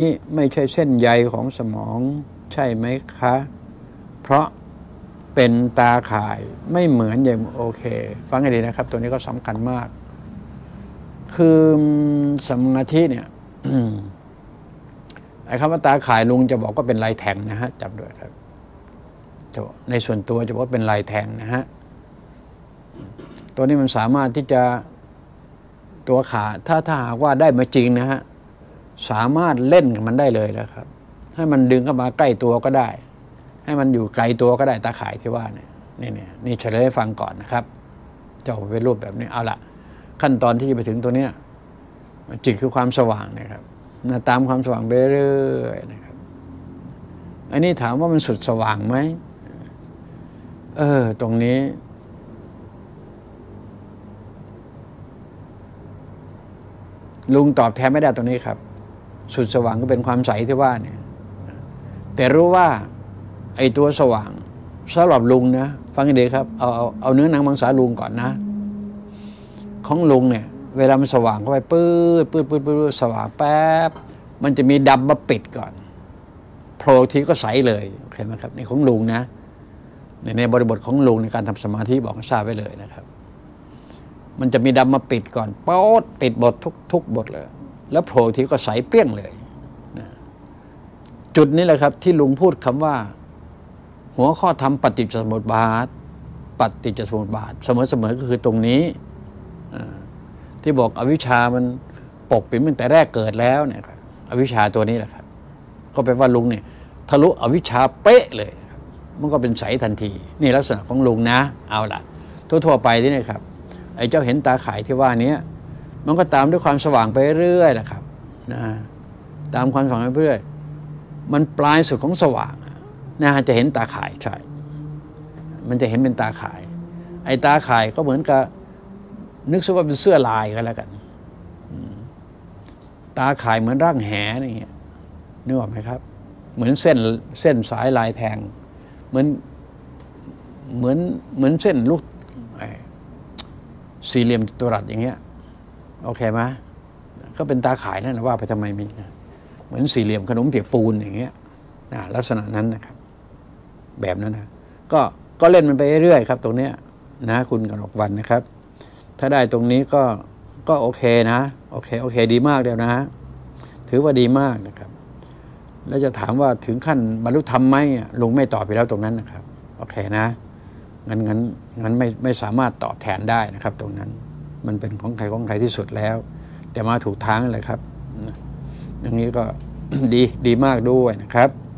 นี่ไม่ใช่เส้นใยของสมองใช่ไหมคะเพราะเป็นตาข่ายไม่เหมือนอย่างโอเคฟังให้ดีนะครับตัวนี้ก็สำคัญมากคือสมาธิเนี่ยไอ้คำว่าตาข่ายลุงจะบอกว่าเป็นลายแทงนะฮะจำด้วยครับในส่วนตัวจะบอกว่าเป็นลายแทงนะฮะตัวนี้มันสามารถที่จะตัวขาถ้าหากว่าได้มาจริงนะฮะสามารถเล่นกับมันได้เลยนะครับให้มันดึงเข้ามาใกล้ตัวก็ได้ให้มันอยู่ไกลตัวก็ได้ตาข่ายที่ว่าเนี่ยนี่เฉลยให้ฟังก่อนนะครับจะออกเป็นรูปแบบนี้เอาละขั้นตอนที่จะไปถึงตัวเนี้ยจิตคือความสว่างนะครับตามความสว่างไปเรื่อยๆนะครับอันนี้ถามว่ามันสุดสว่างไหมตรงนี้ลุงตอบแทนไม่ได้ตรงนี้ครับสุดสว่างก็เป็นความใสที่ว่าเนี่ยแต่รู้ว่าไอ้ตัวสว่างสำหรับลุงนะฟังให้ดีครับเอาเนื้อหนังมังสาลุงก่อนนะของลุงเนี่ยเวลามันสว่างเข้าไปปื้ดสว่างแป๊บมันจะมีดำมาปิดก่อนโผล่ทีก็ใสเลยโอเคไหมครับในของลุงนะในบริบทของลุงในการทำสมาธิบอกให้ทราบไว้เลยนะครับมันจะมีดำมาปิดก่อนป๊อดปิดบททุกบทเลยแล้วโผล่ทีก็ใสเปรี้ยงเลยนะจุดนี้แหละครับที่ลุงพูดคำว่าหัวข้อธรรมปฏิจจสมุปบาทเสมอก็คือตรงนี้ที่บอกอวิชชามันปกปิดตั้งแต่แรกเกิดแล้วเนี่ยครับอวิชชาตัวนี้แหละครับก็แปลว่าลุงเนี่ยทะลุอวิชชาเป๊ะเลยครับมันก็เป็นใสทันทีนี่ลักษณะของลุงนะเอาล่ะทั่วไปที่นี่ครับไอ้เจ้าเห็นตาข่ายที่ว่านี้มันก็ตามด้วยความสว่างไปเรื่อยแหละครับนะตามความสว่างไปเรื่อยมันปลายสุดของสว่างนะจะเห็นตาข่ายใช่มันจะเห็นเป็นตาข่ายไอ้ตาข่ายก็เหมือนกับนึกซะว่าเป็นเสื้อลายกันแล้วกันตาข่ายเหมือนร่างแหอย่างเงี้ยนึกออกไหมครับเหมือนเส้นสายลายแทงเหมือนเส้นลูกสี่เหลี่ยมจัตุรัสอย่างเงี้ยโอเคไหมก็เป็นตาข่ายนั่นนะว่าไปทำไมมีเหมือนสี่เหลี่ยมขนมเปียกปูนอย่างเงี้ยลักษณะนั้นนะครับแบบนั้นนะก็เล่นมันไปเรื่อยๆครับตรงเนี้ยนะคุณกนกวรรณนะครับถ้าได้ตรงนี้ก็โอเคนะโอเคดีมากเดียวนะถือว่าดีมากนะครับแล้วจะถามว่าถึงขั้นบรรลุธรรมไหมลุงไม่ตอบไปแล้วตรงนั้นนะครับโอเคนะงั้นไม่สามารถตอบแทนได้นะครับตรงนั้นมันเป็นของใครที่สุดแล้วแต่มาถูกทางเลยครับอย่างนี้ก็ดีมากด้วยนะครับ